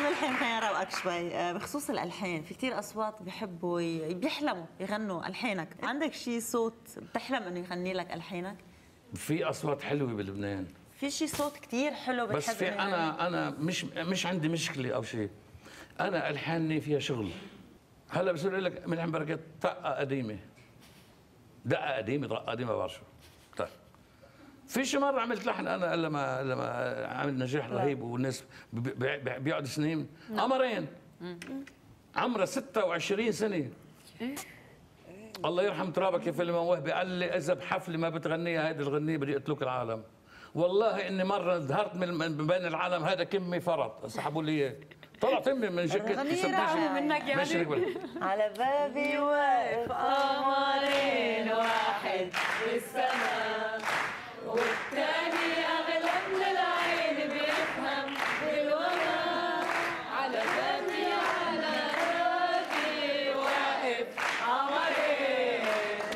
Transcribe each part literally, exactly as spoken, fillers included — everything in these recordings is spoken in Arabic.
ملحم خلينا نروقك شوي بخصوص الالحان، في كثير اصوات بيحبوا بيحلموا يغنوا الحانك، عندك شيء صوت بتحلم انه يغني لك الحانك؟ في اصوات حلوه بلبنان، في شيء صوت كثير حلو بتحب؟ بس في انا انا مش مش عندي مشكله او شيء، انا الحاني فيها شغل. هلا بصير لك من عم بركات طقه قديمه، دقه قديمه، طقه قديمه، ما بعرف شو. طيب فيش مره عملت لحن انا الا ما الا ما عمل نجاح رهيب والناس بيقعد سنين. قمرين عمرها ستة وعشرين سنه، الله يرحم ترابك يا فيلم وهبي، قال لي اذا بحفله ما بتغنيها هيدي الغنيه بدي اقتلوك العالم. والله اني مره ظهرت من بين العالم، هذا كمي فرط سحبوا لي اياه، طلعت امي من جكت منك يعني. على بابي واقف قمرين، واحد بالسماء والثاني اغلى من العين بيفهم بالورى. على بابي على بابي واقف قمرين.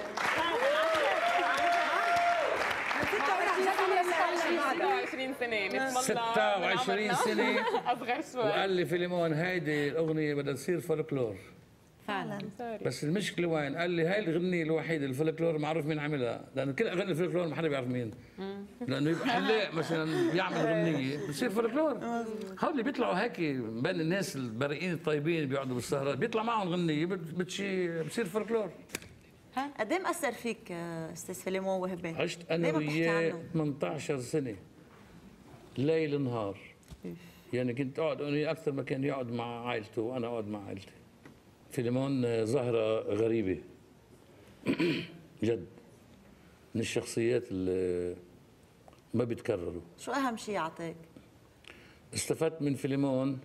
ستة وعشرين سنة ستة وعشرين سنة أصغر شوي. وقال لي فيلمون هيدي الأغنية بدها تصير فولكلور فعلا. بس المشكلة وين؟ قال لي هاي الغنية الوحيدة الفولكلور معروف مين عملها، لأنه كل أغاني الفولكلور ما حدا بيعرف مين. لأنه يبقى حلاق مثلا بيعمل غنية بتصير فولكلور. هول اللي بيطلعوا هيك بين الناس البريئين الطيبين بيقعدوا بالسهرات بيطلع معهم غنية بتشي بتصير فولكلور. قد ايه مأثر فيك استاذ فيلمون وهبي؟ عشت انا وياه ثمانية عشر سنة ليل نهار، يعني كنت اقعد انا اكثر ما كان يقعد مع عائلته وانا اقعد مع عائلتي. فيلمون ظاهرة غريبة جد، من الشخصيات اللي ما بيتكرروا. شو اهم شيء اعطاك؟ استفدت من فيلمون،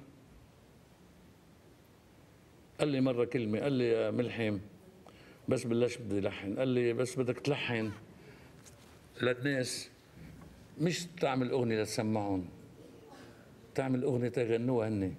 قال لي مرة كلمة، قال لي يا ملحم بس بلش بدي لحن، قال لي بس بدك تلحن للناس، مش تعمل اغنيه لتسمعهم، تعمل اغنيه تغنوها هن.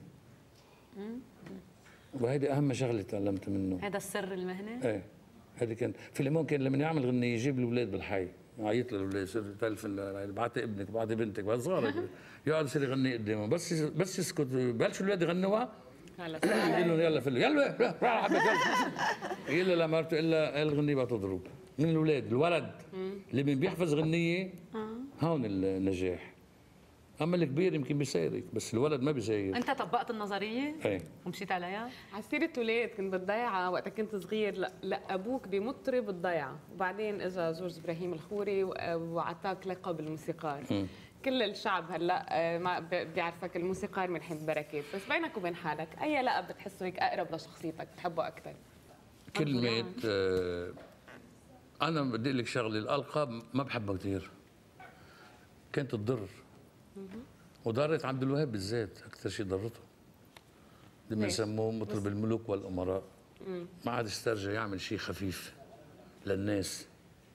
وهيدي اهم شغله تعلمت منه. هذا السر المهنه؟ ايه هذه كان فيلمون كان لما يعمل غنيه يجيب الاولاد بالحي، يعيط للاولاد، يصير تلفن بعتي ابنك بعتي بنتك بعتي صغار يقعد يصير يغني قدامهم، بس بس يسكت ببلشوا الاولاد يغنوها يقول لهم يلا فيلم يلا راح حبك يلا يقول له لمرته الا الغنيه بقى تضرب من الاولاد. الولد اللي بيحفظ غنيه هون النجاح، اما الكبير يمكن بيسايرك بس الولد ما بيساير. انت طبقت النظريه؟ ايه ومشيت عليها؟ على سيرة اولاد كنت بالضيعة وقت كنت صغير، لقبوك بمطرب الضيعة، وبعدين اجى جورج ابراهيم الخوري وعطاك لقب الموسيقار. م. كل الشعب هلا ما بيعرفك الموسيقار من حين بركات، بس بينك وبين حالك اي لقب بتحسه هيك اقرب لشخصيتك بتحبه اكثر؟ كلمة آه انا بدي لك شغله، الالقاب ما بحبها كثير، كانت تضر وضرت عبد الوهاب بالذات، اكثر شيء ضرته لما يسموه مطرب الملوك والامراء. ما عاد استرجع يعمل شيء خفيف للناس،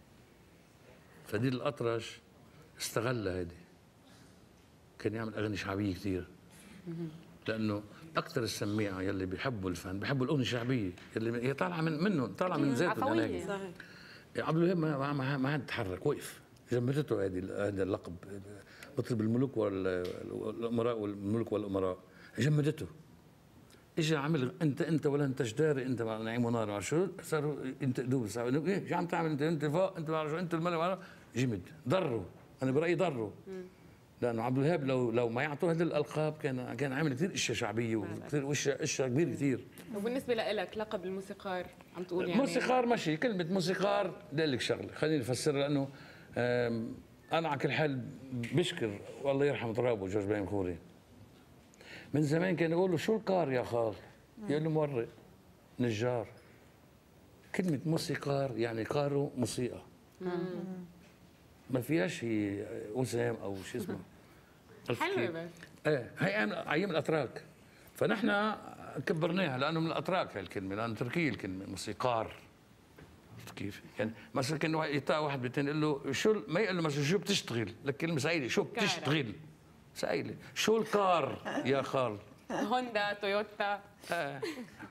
فدي الاطرش استغلها هيدي، كان يعمل اغاني شعبيه كثير، لانه اكثر السميعه يلي بيحبوا الفن بيحبوا الاغنيه الشعبيه يلي هي طالعه من منه، طالعه من ذاته. صحيح. عبد الوهاب ما ما ما عاد تحرك، وقف، جمدته هذه هذا اللقب مطرب الملوك والامراء والملوك والامراء، جمدته. اجى عمل انت انت ولا انت جداري، انت مع نعيم ونار مع شو صاروا انت دوب ايه شو عم تعمل انت انت فوق انت ما شو انت الملك، جمد ضروا، انا برايي ضروا. لانه عبد الوهاب لو لو ما يعطوه هذه الالقاب كان كان عامل كثير اشياء شعبيه وكثير اشياء اشياء كبير كثير. وبالنسبه لك لقب الموسيقار عم تقول يعني موسيقار ماشي، كلمه موسيقار بدي اقول لك شغله خليني افسرها، لانه انا على كل حال بشكر والله يرحم ترابه جورج ابراهيم الخوري. من زمان كان يقول له شو القار يا خال؟ يقول له مورق نجار. كلمه موسيقار يعني قارو موسيقى، ما فيهاش هي وسام او شو اسمه. حلوه بس ايه هي ايام الاتراك، فنحن كبرناها لانه من الاتراك هاي الكلمه، لانه تركيه الكلمه موسيقار. كيف؟ يعني مثلا كان يطلع واحد بالتاني يقول له شو، ما يقول له مثلا شو بتشتغل؟ لك كلمه سائله، شو بتشتغل؟ سائله، شو الكار يا خال؟ هوندا تويوتا. آه.